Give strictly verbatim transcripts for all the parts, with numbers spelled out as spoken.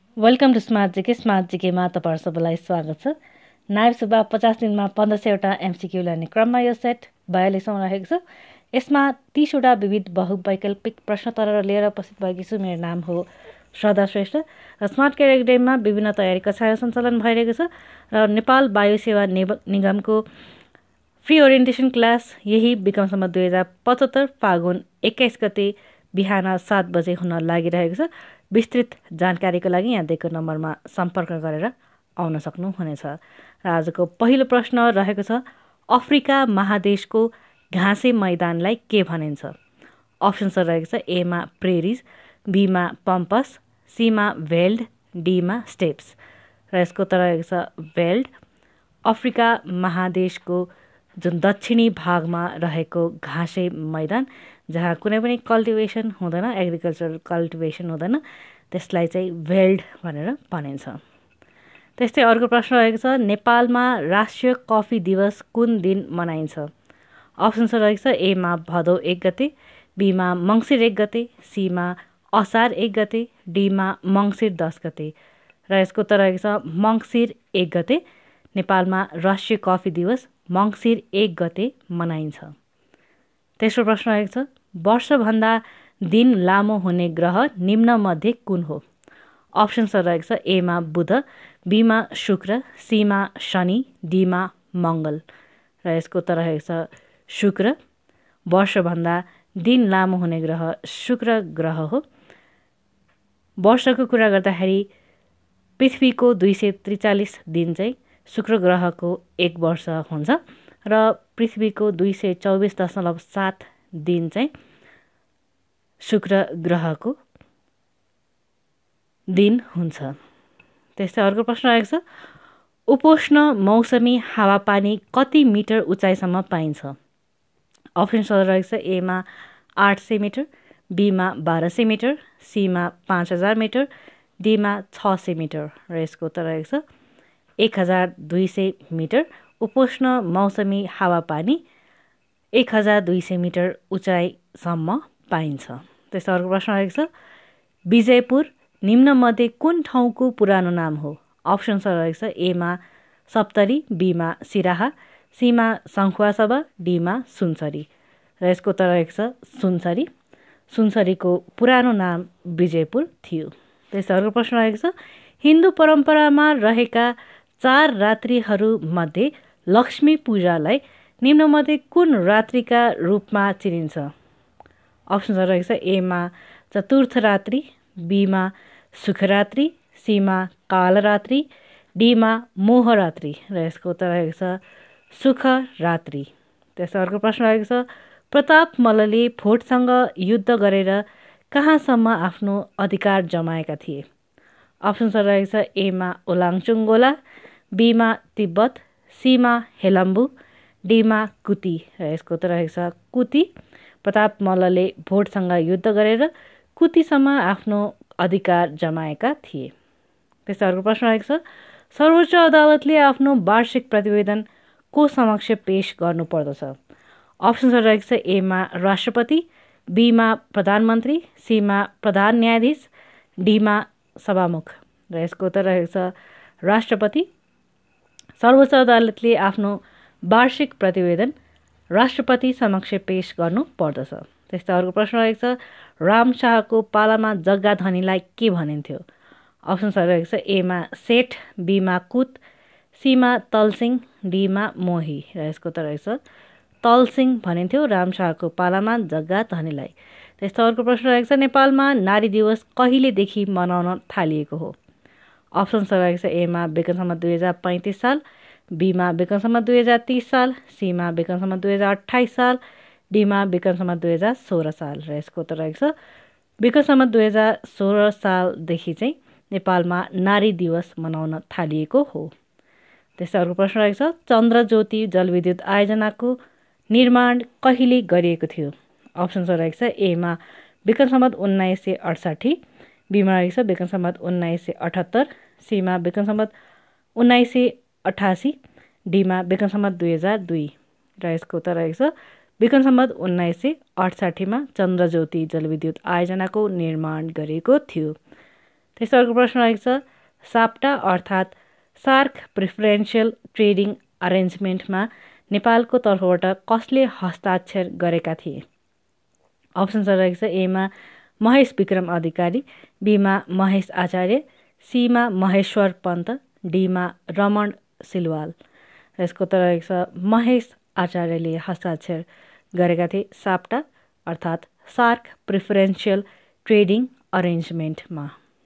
Welcome to smart GK smart जिकेमा तपाईँहरू सबैलाई स्वागत छ। नायब सुब्बा पचास दिनमा पन्ध्र सयवटा एमसिक्यू ल्याउने क्रममा यो सेट बयालिसौँ रहेको छ। यसमा तीसवटा विविध बहुवैकल्पिक प्रश्नोत्तर लिएर उपस्थित भएकी छु। मेरो नाम हो श्रद्धा श्रेष्ठ र स्मार्ट केयर एकाडेमीमा विभिन्न तयारी कक्षाहरू सञ्चालन भइरहेको छ र नेपाल वायु सेवा निगमको फ्री ओरिएन्टेसन क्लास यही विक्रमसम्म दुई हजार पचहत्तर फागुन एक्काइस गते बिहान सात बजे हुन लागिरहेको छ। विस्तृत जानकारीको लागि यहाँ दिएको नम्बरमा सम्पर्क गरेर आउन सक्नुहुनेछ। र आजको पहिलो प्रश्न रहेको छ, अफ्रिका महादेशको घाँसे मैदानलाई के भनिन्छ? अप्सन्स रहेको छ एमा प्रेरिज, बीमा पम्पस, सीमा भेल्ड, डीमा स्टेप्स। र यसको उत्तर रहेको छ भेल्ड। अफ्रिका महादेशको जुन दक्षिणी भागमा रहेको घाँसे मैदान जहाँ कुनै पनि कल्टिभेसन हुँदैन, एग्रिकल्चर कल्टिभेसन हुँदैन, त्यसलाई चाहिँ भेल्ड भनेर भनिन्छ। त्यस्तै अर्को प्रश्न रहेको छ, नेपालमा राष्ट्रिय कफी दिवस कुन दिन मनाइन्छ? अप्सन्स रहेको छ एमा भदौ एक गते, बीमा मङ्सिर एक गते, सीमा असार एक गते, डीमा मङ्सिर दस गते। र यसको उत्तर रहेको छ मङ्सिर एक गते। नेपालमा राष्ट्रिय कफी दिवस मङ्सिर एक गते मनाइन्छ। तेस्रो प्रश्न रहेको छ, वर्षभन्दा दिन लामो हुने ग्रह निम्नमध्ये कुन हो? अप्सन्स रहेको छ एमा बुध, बीमा शुक्र, सीमा शनि, डीमा मङ्गल। र यसको उत्तर रहेको छ शुक्र। वर्षभन्दा दिन लामो हुने ग्रह शुक्र ग्रह हो। वर्षको कुरा गर्दाखेरि पृथ्वीको दुई सय त्रिचालिस दिन चाहिँ शुक्र ग्रहको एक वर्ष हुन्छ र पृथ्वीको दुई सय चौबिस दशमलव सात दिन चाहिँ शुक्र ग्रहको दिन हुन्छ। त्यस्तै अर्को प्रश्न आएको छ, उपोष्ण मौसमी हावापानी कति मिटर उचाइसम्म पाइन्छ? अप्सन्स रहेको छ एमा आठ सय मिटर, बीमा बाह्र सय मिटर, सीमा पाँच हजार मिटर, डीमा छ सय मिटर। र यसको उत्तर रहेको छ एक हजार दुई सय मिटर। उपोष्ण मौसमी हावापानी एक हजार दुई सय मिटर उचाइसम्म पाइन्छ। त्यस्तै अर्को प्रश्न रहेको छ, विजयपुर निम्नमध्ये कुन ठाउँको पुरानो नाम हो? अप्सन्स रहेको छ एमा सप्तरी, बीमा सिराहा, सीमा सङ्खुवासभा, डीमा सुनसरी। र यसको उत्तर रहेको छ सुनसरी। सुनसरीको पुरानो नाम विजयपुर थियो। त्यस्तै अर्को प्रश्न रहेको छ, हिन्दू परम्परामा रहेका चार रात्रिहरूमध्ये लक्ष्मी पूजालाई निम्नमध्ये कुन रात्रिका रूपमा चिनिन्छ? अप्सन्स रहेको छ एमा चतुर्थ रात्रि, बीमा सुखरात्रि, सीमा कालरात्रि, डीमा मोहरात्रि। र यसको उत्तर रहेको छ सुख रात्रि। त्यस्तै अर्को प्रश्न रहेको छ, प्रताप मल्लले भोटसँग युद्ध गरेर कहाँसम्म आफ्नो अधिकार जमाएका थिए? अप्सन्स रहेको छ एमा ओलाङचुङ्गोला, बीमा तिब्बत, सीमा हेलम्बु, डीमा कुती। र यसको उत्तर रहेको छ कुती। प्रताप मल्लले भोटसँग युद्ध गरेर कुतीसम्म आफ्नो अधिकार जमाएका थिए। त्यस्तै अर्को प्रश्न रहेको छ, सर्वोच्च अदालतले आफ्नो वार्षिक प्रतिवेदन को समक्ष पेश गर्नुपर्दछ? अप्सन्स रहेको छ एमा राष्ट्रपति, बीमा प्रधानमन्त्री, सीमा प्रधान न्यायाधीश, डीमा सभामुख। र यसको उत्तर रहेको छ राष्ट्रपति। सर्वोच्च अदालतले आफ्नो वार्षिक प्रतिवेदन राष्ट्रपति समक्ष पेश गर्नु पर्दछ। त्यस्तै अर्को प्रश्न रहेको छ, राम शाहको पालामा जग्गा धनीलाई के भनिन्थ्यो? अप्सन्स रहेको छ एमा सेठ, बीमा कुत, सीमा तलसिंह, डीमा मोही। र यसको उत्तर रहेको छ तलसिंह भनिन्थ्यो राम शाहको पालामा जग्गा धनीलाई। त्यस्तो अर्को प्रश्न रहेको छ, नेपालमा नारी दिवस कहिलेदेखि मनाउन थालिएको हो? अप्सन्स रहेको छ एमा विक्रमसम्म दुई हजार पैँतिस साल, बीमा विक्रमसम्म दुई हजार तिस साल, सीमा विक्रमसम्म दुई हजार अठाइस साल, डीमा विक्रमसम्म दुई हजार सोह्र साल। र यसको उत्तर रहेको छ विक्रमसम्म दुई हजार सोह्र सालदेखि चाहिँ नेपालमा नारी दिवस मनाउन थालिएको हो। त्यस्तै अर्को प्रश्न रहेको छ, चन्द्रज्योति जलविद्युत आयोजनाको निर्माण कहिले गरिएको थियो? अप्सन्स रहेको छ एमा विक्रम सम्वत उन्नाइस सय अडसाठी, बीमा रहेको छ विक्रम सम्वत उन्नाइस सय अठहत्तर, सीमा विक्रम सम्वत उन्नाइस सय अठासी, डीमा विक्रम सम्वत दुई हजार दुई। र यसको उत्तर रहेको छ विक्रम सम्वत उन्नाइस सय अडसाठीमा चन्द्रज्योति जलविद्युत आयोजनाको निर्माण गरेको थियो। त्यस्तै अर्को प्रश्न रहेको छ साप्टा अर्थात् सार्क प्रिफरेन्सियल ट्रेडिङ अरेन्जमेन्टमा नेपालको तर्फबाट कसले हस्ताक्षर गरेका थिए? अप्सन्सहरू रहेको छ एमा महेश विक्रम अधिकारी, बीमा महेश आचार्य, सीमा महेश्वर पन्त, डीमा रमण सिलवाल। र यसको उत्तर रहेको छ महेश आचार्यले हस्ताक्षर गरेका थिए साप्टा अर्थात् सार्क प्रिफरेन्सियल ट्रेडिङ अरेन्जमेन्टमा।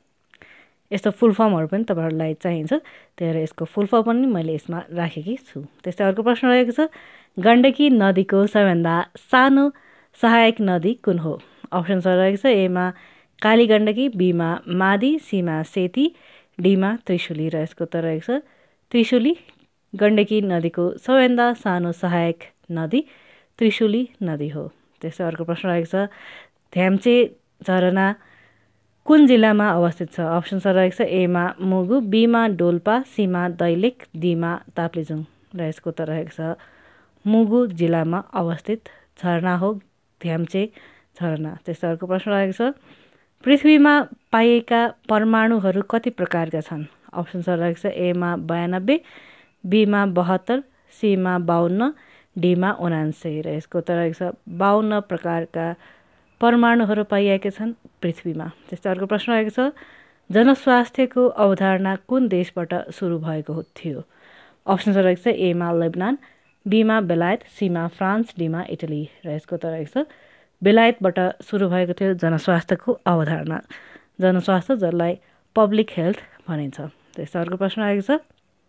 यस्तो फुल फर्महरू पनि तपाईँहरूलाई चाहिन्छ, त्यही भएर यसको फुल फर्म पनि मैले यसमा राखेकी छु। त्यस्तै अर्को प्रश्न रहेको छ गण्डकी नदीको सबैभन्दा सानो सहायक नदी कुन हो? अप्सन्सहरू रहेको छ एमा काली गण्डकी, बीमा मादी, सीमा सेती, डीमा त्रिशुली। र यसको उत्तर रहेको छ त्रिशुली। गण्डकी नदीको सबैभन्दा सानो सहायक नदी त्रिशुली नदी हो। त्यस्तै अर्को प्रश्न रहेको छ ध्याम्चे झरना कुन जिल्लामा अवस्थित छ? अप्सन्सहरू रहेको छ एमा मुगु, बीमा डोल्पा, सीमा दैलेख, डीमा ताप्लेजुङ। र यसको उत्तर रहेको छ मुगु जिल्लामा अवस्थित झरना हो ध्याम्चे झरना। त्यस्तै अर्को प्रश्न रहेको छ पृथ्वीमा पाइएका परमाणुहरू कति प्रकारका छन्? अप्सन्सहरू रहेको छ एमा बयानब्बे, बीमा बहत्तर, सीमा बाहन्न, डीमा उनान्सय। र यसको उत्तर रहेको छ बाहन्न प्रकारका परमाणुहरू पाइएका छन् पृथ्वीमा। त्यस्तै अर्को प्रश्न रहेको छ जनस्वास्थ्यको अवधारणा कुन देशबाट सुरु भएको थियो? अप्सन्सहरू रहेको छ एमा लेबनान, बीमा बेलायत, सीमा फ्रान्स, डीमा इटली। र यसको उत्तर रहेको छ बेलायतबाट सुरु भएको थियो जनस्वास्थ्यको अवधारणा, जनस्वास्थ्य जसलाई पब्लिक हेल्थ भनिन्छ। त्यस्तै अर्को प्रश्न रहेको छ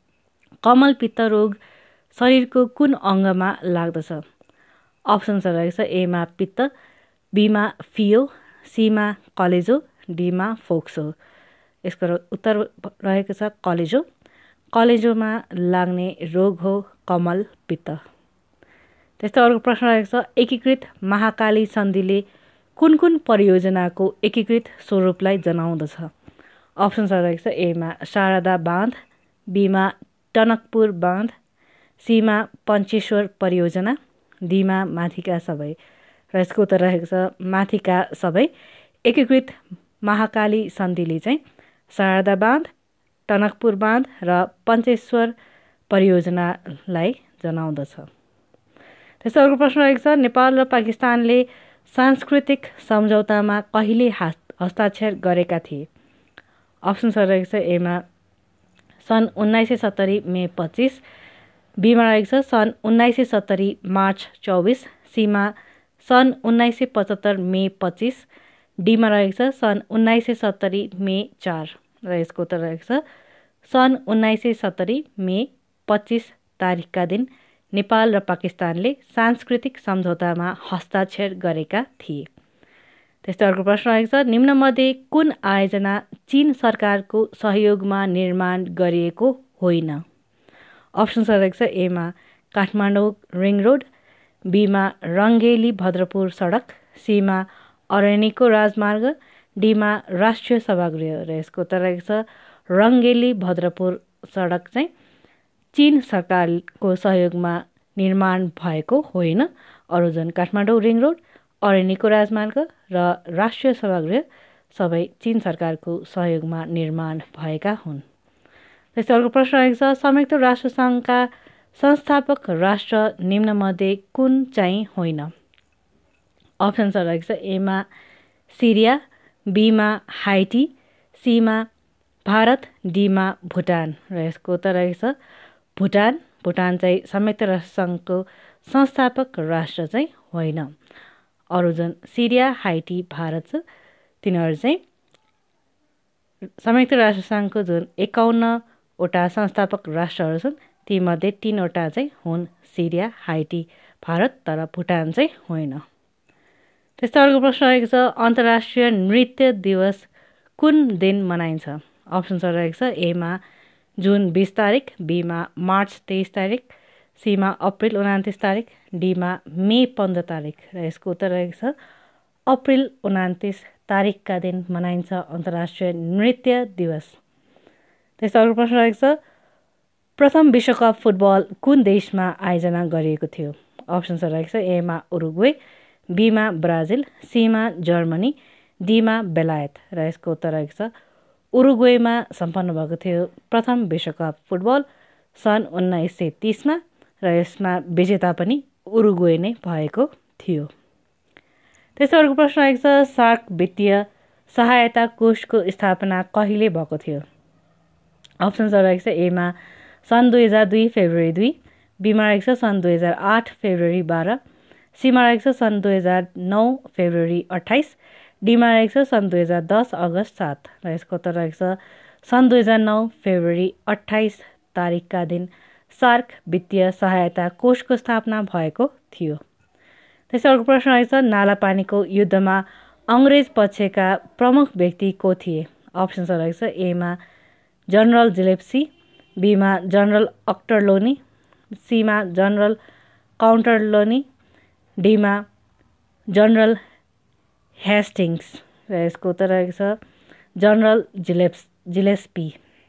कमल पित्त रोग शरीरको कुन अङ्गमा लाग्दछ? अप्सन्सहरू रहेको छ एमा पित्त, बीमा फियो, सीमा कलेजो, डीमा फोक्सो। यसको उत्तर रहेको छ कलेजो। कलेजोमा लाग्ने रोग हो कमल पित्त। त्यस्तै अर्को प्रश्न रहेको छ एकीकृत महाकाली सन्धिले कुन कुन परियोजनाको एकीकृत स्वरूपलाई जनाउँदछ? अप्सन्सहरू रहेको छ एमा शारदा बाँध, बीमा टनकपुर बाँध, सीमा पञ्चेश्वर परियोजना, डीमा माथिका सबै। र यसको उत्तर रहेको छ माथिका सबै। एकीकृत महाकाली सन्धिले चाहिँ शारदा बाँध, टनकपुर बाँध र पञ्चेश्वर परियोजनालाई जनाउँदछ। त्यस्तै अर्को प्रश्न रहेको छ नेपाल र पाकिस्तानले सांस्कृतिक सम्झौतामा कहिले हस्ताक्षर गरेका थिए? अप्सन्सहरू रहेको छ एमा सन् उन्नाइस सय सत्तरी मे पच्चिस, बीमा रहेको छ सन् उन्नाइस सय सत्तरी मार्च चौबिस, सीमा सन् उन्नाइस सय पचहत्तर मे पच्चिस, डीमा रहेको छ सन् उन्नाइस सय सत्तरी मे चार। र यसको उत्तर रहेको छ सन् उन्नाइस सय सत्तरी मे पच्चिस तारिकका दिन नेपाल र पाकिस्तानले सांस्कृतिक सम्झौतामा हस्ताक्षर गरेका थिए। त्यस्तै अर्को प्रश्न रहेको छ निम्नमध्ये कुन आयोजना चीन सरकारको सहयोगमा निर्माण गरिएको होइन? अप्सन्सहरू रहेको छ एमा काठमाडौँ रिङ रोड, बीमा रङ्गेली भद्रपुर सडक, सीमा अरनिको राजमार्ग, डीमा राष्ट्रिय सभागृह। र यसको उत्तर रहेको छ रङ्गेली भद्रपुर सडक चाहिँ चीन सरकारको सहयोगमा निर्माण भएको होइन। अरू जुन काठमाडौँ रिङ रोड, अरनिको राजमार्ग र राष्ट्रिय सभागृह सबै चीन सरकारको सहयोगमा निर्माण भएका हुन्। त्यस्तै अर्को प्रश्न रहेको छ संयुक्त राष्ट्र सङ्घका संस्थापक राष्ट्र निम्नमध्ये कुन चाहिँ होइन? अप्सन्सहरू रहेको छ एमा सिरिया, बीमा हाइटी, सीमा भारत, डीमा भुटान। र यसको उत्तर रहेको छ भुटान। भुटान चाहिँ संयुक्त राष्ट्र सङ्घको संस्थापक राष्ट्र चाहिँ होइन। अरू जुन सिरिया, हाइटी, भारत छ तिनीहरू चाहिँ संयुक्त राष्ट्र सङ्घको जुन एकाउन्नवटा संस्थापक राष्ट्रहरू छन् तीमध्ये तीनवटा चाहिँ हुन् सिरिया, हाइटी, भारत, तर भुटान चाहिँ होइन। त्यस्तै अर्को प्रश्न रहेको छ अन्तर्राष्ट्रिय नृत्य दिवस कुन दिन मनाइन्छ? अप्सन्सहरू रहेको छ एमा जुन बिस तारिक, बीमा मार्च तेइस तारिक, सीमा अप्रिल उनातिस तारिक, डीमा मे पन्ध्र तारिक। र यसको उत्तर रहेको छ अप्रिल उनातिस तारिकका दिन मनाइन्छ अन्तर्राष्ट्रिय नृत्य दिवस। त्यस्तै अर्को प्रश्न रहेको छ प्रथम विश्वकप फुटबल कुन देशमा आयोजना गरिएको थियो? अप्सन्सहरू रहेको छ एमा उरुग्वे, बीमा ब्राजिल, सीमा जर्मनी, डीमा बेलायत। र यसको उत्तर रहेको छ उरुग्वेमा सम्पन्न भएको थियो प्रथम विश्वकप फुटबल सन् उन्नाइस सय तिसमा र यसमा विजेता पनि उरुग्वे नै भएको थियो। त्यसै अर्को प्रश्न आएको छ, सार्क वित्तीय सहायता कोषको स्थापना कहिले भएको थियो? अप्सन्सहरू रहेको छ, एमा सन् दुई हजार दुई फेब्रुअरी दुई, बीमा रहेको छ सन् दुई हजार आठ फेब्रुअरी बाह्र, सीमा रहेको छ सन् दुई हजार नौ फेब्रुअरी अट्ठाइस, डीमा रहेको छ सन् दुई हजार दस अगस्त सात र यसको उत्तर रहेको छ सन् दुई हजार नौ फेब्रुअरी अट्ठाइस तारिकका दिन सार्क वित्तीय सहायता कोषको स्थापना भएको थियो। त्यसै अर्को प्रश्न रहेको छ, नालापानीको युद्धमा अङ्ग्रेज पक्षका प्रमुख व्यक्ति को थिए? अप्सन्सहरू रहेको छ, एमा जनरल जिलेप्सी, बीमा जनरल अक्टरलोनी, सीमा जनरल काउन्टरलोनी, डीमा जनरल हेस्टिङ्स र यसको उत्तर रहेको छ जनरल जिलेप्स जिलेस्पी।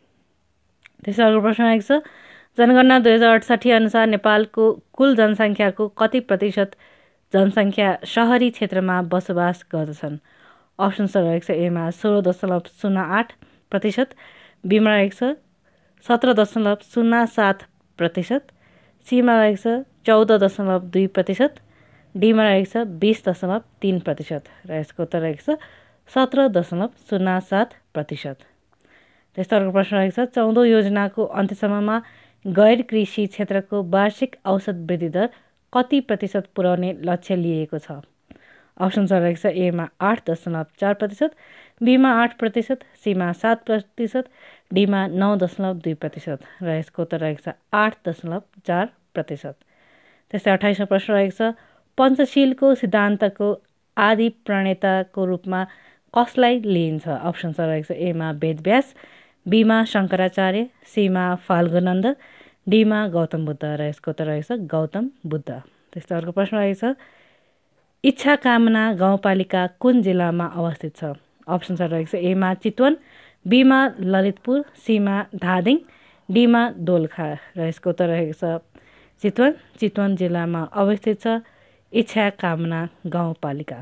त्यसै अर्को प्रश्न रहेको छ, जनगणना दुई हजार अठसाठी अनुसार नेपालको कुल जनसङ्ख्याको कति प्रतिशत जनसङ्ख्या सहरी क्षेत्रमा बसोबास गर्दछन्? अप्सन्सहरू रहेको छ, एमा सोह्र दशमलव शून्य आठ प्रतिशत, बीमा रहेको छ सत्र दशमलव शून्य सात प्रतिशत, सीमा रहेको छ चौध दशमलव दुई प्रतिशत, डीमा रहेको छ बिस दशमलव तिन प्रतिशत र यसको उत्तर रहेको छ सत्र दशमलव शून्य सात प्रतिशत। त्यस्तै अर्को प्रश्न रहेको छ, चौधौँ योजनाको अन्त्यसम्ममा गैर कृषि क्षेत्रको वार्षिक औसत वृद्धि दर कति प्रतिशत पुर्याउने लक्ष्य लिएको छ? अप्सन्सहरू रहेको छ, एमा आठ दशमलव चार प्रतिशत, बीमा आठ प्रतिशत, सीमा सात प्रतिशत, डीमा नौ दशमलव दुई प्रतिशत र यसको उत्तर रहेको छ आठ दशमलव चार प्रतिशत। त्यस्तै अठाइसौँ प्रश्न रहेको छ, पञ्चशीलको सिद्धान्तको आदि प्रणेताको रूपमा कसलाई लिइन्छ? अप्सन्सहरू रहेको छ, एमा वेदव्यास, बीमा शङ्कराचार्य, सीमा फाल्गुनन्द, डीमा गौतम बुद्ध र यसको उत्तर रहेको छ गौतम बुद्ध। त्यस्तै अर्को प्रश्न रहेको छ, इच्छा कामना गाउँपालिका कुन जिल्लामा अवस्थित छ? अप्सन्सहरू रहेको छ, एमा चितवन, बीमा ललितपुर, सीमा धादिङ, डीमा दोलखा र यसको उत्तर रहेको छ चितवन चितवन जिल्लामा अवस्थित छ इच्छा कामना गाउँपालिका।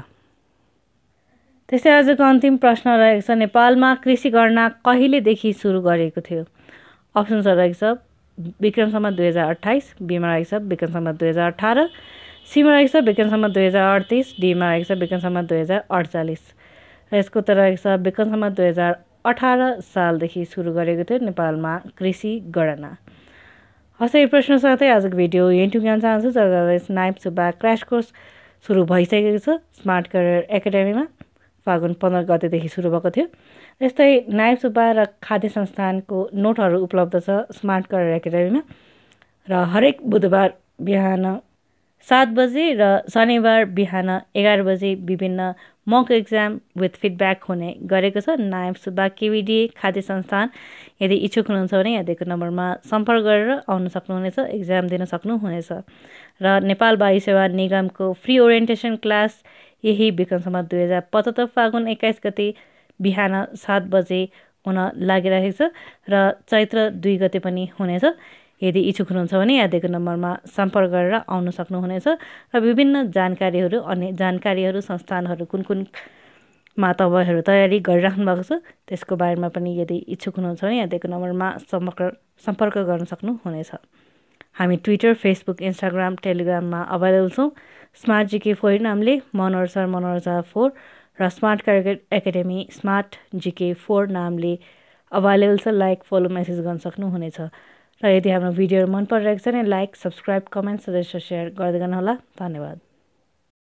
त्यस्तै आजको अन्तिम प्रश्न रहेको छ, नेपालमा कृषि गणना कहिलेदेखि सुरु गरेको थियो? अप्सन्सहरू रहेको छ, विक्रम सम्वत दुई हजार अट्ठाइस, बीमा रहेको छ विक्रम सम्वत दुई हजार अठार, सीमा रहेको छ विक्रम सम्वत दुई हजार अडतिस, डीमा रहेको छ विक्रम सम्वत दुई हजार अडचालिस र यसको उत्तर रहेको छ विक्रम सम्वत दुई हजार अठार सालदेखि सुरु गरेको थियो नेपालमा कृषि गणना। हस्, यो प्रश्न साथै आजको भिडियो यहीँ टुङ्ग्याउन चाहन्छु। जब नाइप सुब्बा क्रास कोर्स सुरु भइसकेको छ स्मार्ट करियर एकाडेमीमा, फागुन पन्ध्र गतेदेखि सुरु भएको थियो। यस्तै नाइप सुब्बा र खाद्य संस्थानको नोटहरू उपलब्ध छ स्मार्ट करियर एकाडेमीमा र हरेक बुधबार बिहान सात बजे र शनिबार बिहान एघार बजे विभिन्न मक एक्जाम विथ फिडब्याक हुने गरेको छ। नायब सुब्बा केविडी खाद्य संस्थान, यदि इच्छुक हुनुहुन्छ भने यहाँ दिएको नम्बरमा सम्पर्क गरेर आउन सक्नुहुनेछ, एक्जाम दिन सक्नुहुनेछ। र नेपाल वायु सेवा निगमको फ्री ओरिएन्टेसन क्लास यही विक्रम सम्वत दुई हजार पचहत्तर फागुन एक्काइस गते बिहान सात बजे हुन लागिरहेको छ र चैत्र दुई गते पनि हुनेछ। यदि इच्छुक हुनुहुन्छ भने यहाँ दिएको नम्बरमा सम्पर्क गरेर आउन सक्नुहुनेछ र विभिन्न जानकारीहरू अन्य जानकारीहरू संस्थानहरू कुन कुनमा तपाईँहरू तयारी गरिराख्नु भएको छ त्यसको बारेमा पनि यदि इच्छुक हुनुहुन्छ भने यहाँ दिएको नम्बरमा सम्पर्क सम्पर्क गर्न सक्नुहुनेछ। हामी ट्विटर, फेसबुक, इन्स्टाग्राम, टेलिग्राममा अभाइलेबल छौँ। स्मार्ट जिके फोर नामले मनोहर सर मनोहर झा फोर र smart career academy smart GK four नामले अभाइलेबल छ। लाइक, फलो, मेसेज गर्न सक्नुहुनेछ। र यदि हाम्रो भिडियोहरू मन परिरहेको छ भने लाइक, सब्सक्राइब, कमेन्ट, सजेस्ट र सेयर गर्दै गर्नुहोला। धन्यवाद।